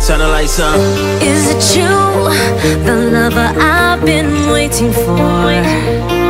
Turn the lights up. Is it you, the lover I've been waiting for?